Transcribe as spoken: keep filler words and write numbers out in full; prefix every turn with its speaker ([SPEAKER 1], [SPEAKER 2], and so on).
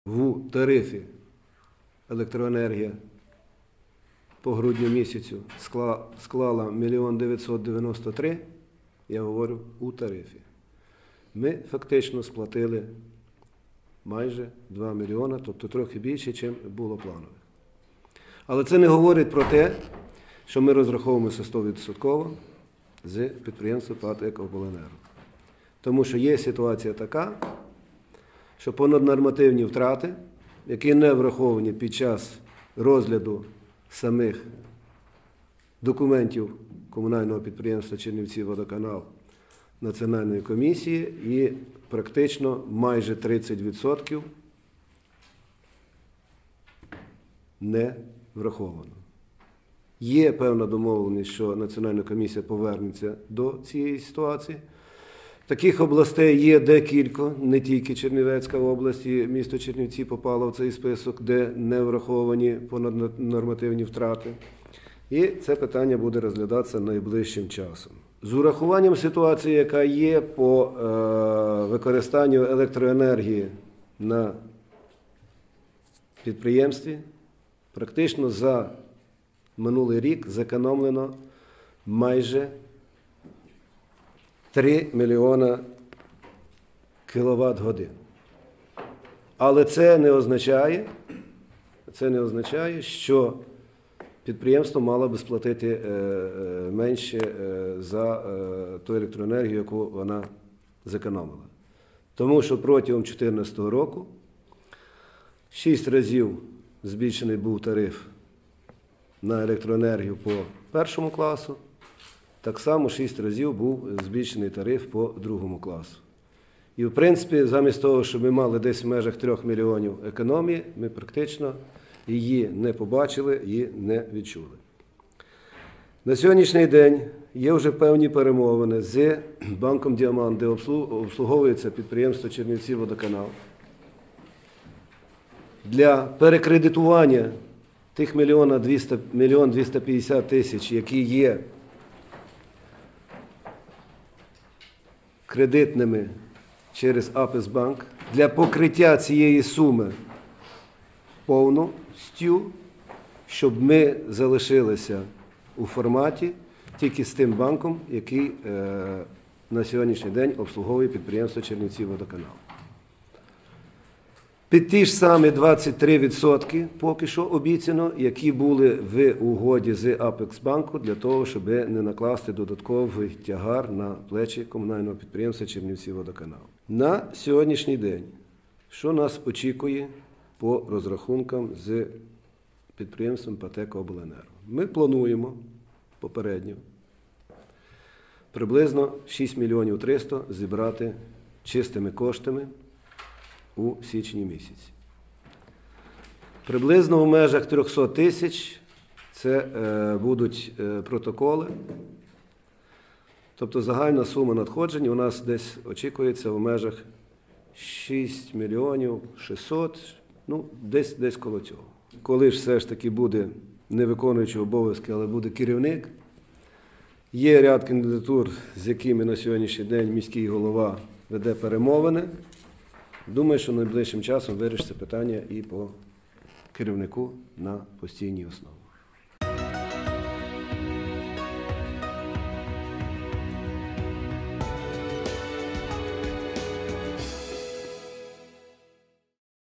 [SPEAKER 1] в тарифі електроенергія по грудню місяцю склала мільйон дев'ятсот дев'яносто три, я говорю у тарифі. Ми фактично сплатили майже два мільйони, тобто трохи більше, ніж було планове. Але це не говорить про те, що ми розраховуємося сто відсотків з підприємства ПАТ «Екобленерго». Тому що є ситуація така, що понаднормативні втрати, які не враховані під час розгляду самих документів комунального підприємства «Чернівціводоканал» Національної комісії, і практично майже тридцять відсотків не враховано. Є певна домовленість, що Національна комісія повернеться до цієї ситуації. Таких областей є декілька, не тільки Чернівецька область, і місто Чернівці попало в цей список, де не враховані понаднормативні втрати. І це питання буде розглядатися найближчим часом. З урахуванням ситуації, яка є по е, використанню електроенергії на підприємстві, практично за минулий рік зекономлено майже три мільйона кіловат-годин. Але це не означає, це не означає, що підприємство мало би сплатити менше за ту електроенергію, яку вона зекономила. Тому що протягом дві тисячі чотирнадцятого року шість разів збільшений був тариф на електроенергію по першому класу, так само шість разів був збільшений тариф по другому класу. І, в принципі, замість того, щоб ми мали десь в межах трьох мільйонів економії, ми практично її не побачили і не відчули. На сьогоднішній день є вже певні перемовини з банком «Діамант», де обслуговується підприємство «Чернівціводоканал». Для перекредитування тих мільйон двісті п'ятдесят тисяч, які є кредитними через Апесбанк, для покриття цієї суми повністю, щоб ми залишилися у форматі тільки з тим банком, який е, на сьогоднішній день обслуговує підприємство «Чернівціводоканал». Під ті ж самі двадцять три відсотки поки що обіцяно, які були в угоді з Апексбанку для того, щоб не накласти додатковий тягар на плечі комунального підприємства «Чернівціводоканал». На сьогоднішній день, що нас очікує по розрахункам з підприємством ПАТ «Екобленерго»? Ми плануємо попередньо приблизно шість мільйонів триста зібрати чистими коштами у січні місяці. Приблизно в межах трьохсот тисяч це е, будуть е, протоколи. Тобто загальна сума надходжень у нас десь очікується в межах шість мільйонів шістсот, ну десь, десь коло цього. Коли ж все ж таки буде не виконуючий обов'язки, але буде керівник, є ряд кандидатур, з якими на сьогоднішній день міський голова веде перемовини. Думаю, що найближчим часом вирішиться питання і по керівнику на постійній основі.